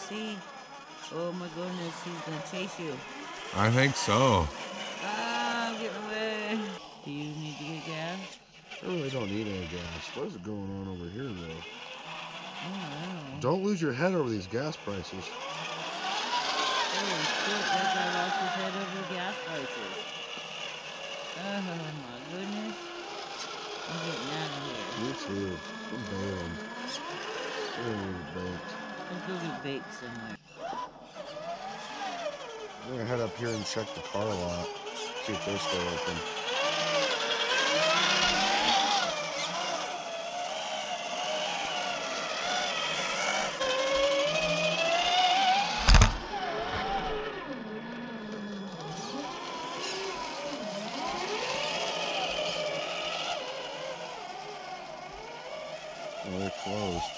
see. Oh my goodness, he's gonna chase you. I think so. Ah, I'm getting away. Do you need to get gas? I really don't need any gas. What is going on over here, though? Oh, Don't lose your head over these gas prices. holy shit, that guy lost his head over the gas prices. Oh my goodness. I'm getting out of here. Me too. I'm bailing. I'm gonna need a bait. Let's go get bait somewhere. I'm gonna head up here and check the car lot. See if they're still open. Oh, they're closed.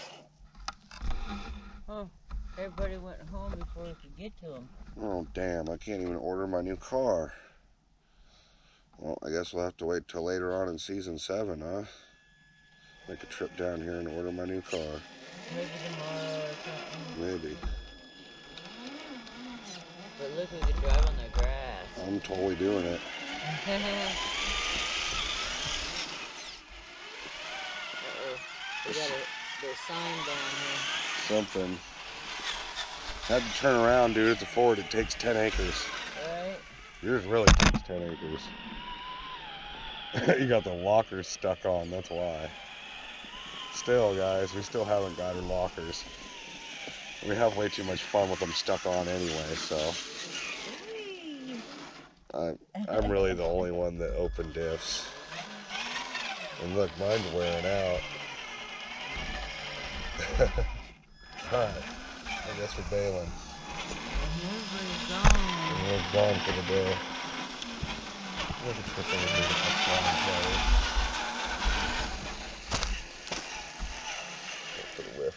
Oh, everybody went home before we could get to them. Oh, damn. I can't even order my new car. Well, I guess we'll have to wait till later on in season 7, huh? Make a trip down here and order my new car. Maybe tomorrow or something. Maybe. But look, we could drive on the grass. I'm totally doing it. Uh-oh. We got the sign down here. Something. Had to turn around, dude. It's a Ford. It takes 10 acres. Right? Yours really takes 10 acres. You got the lockers stuck on, that's why. Still, guys, we still haven't got our lockers. We have way too much fun with them stuck on anyway, so. I'm really the only one that opened diffs. And look, mine's wearing out. Alright, I guess we're bailing. Everybody's gone. We're gone for the day. Look at this over here with my flying flowers. Go for the whiff.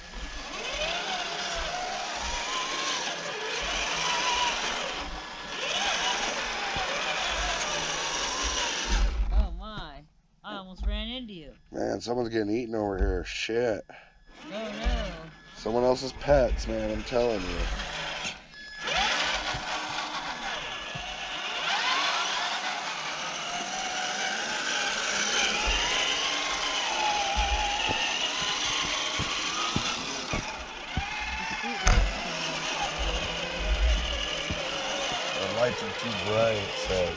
Oh my. I almost ran into you. Man, someone's getting eaten over here. Shit. Oh no. Someone else's pets, man, I'm telling you. The lights are too bright, it says.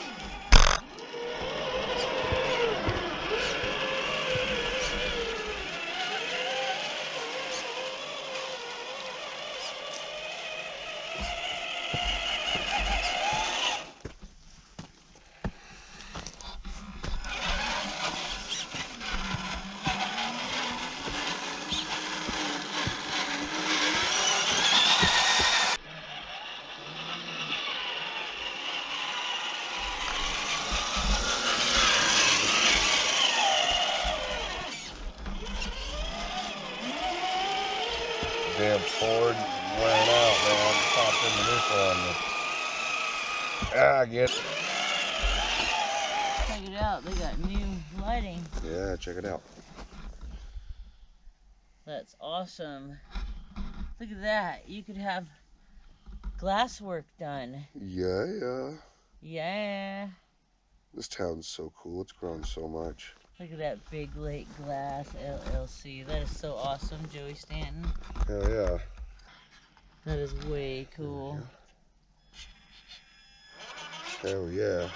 Damn Ford wearing out, man. Popped in the neutral on me. Ah, I guess. Check it out. They got new lighting. Yeah, check it out. That's awesome. Look at that. You could have glass work done. Yeah. Yeah. This town's so cool. It's grown so much. Look at that Big Lake Glass LLC. That is so awesome, Joey Stanton. Hell yeah. That is way cool. Hell yeah.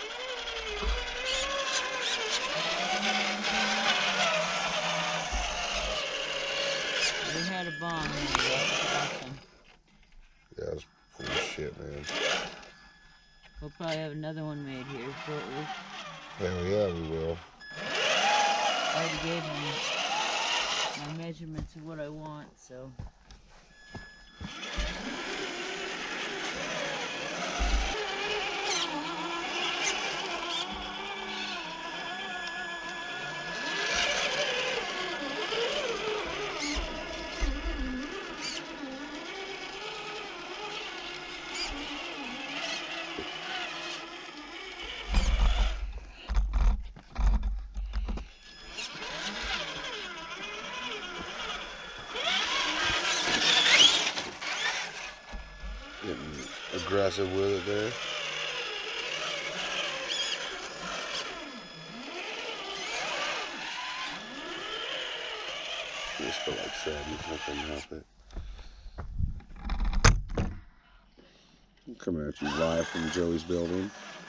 We had a bomb in there. That was awesome. Yeah, it's cool as shit, man. We'll probably have another one made here shortly. Hell yeah, we will. I already gave him my measurements of what I want, so. aggressive with it there. Just feel like shredding. I couldn't help it. I'm coming at you live from Joey's building.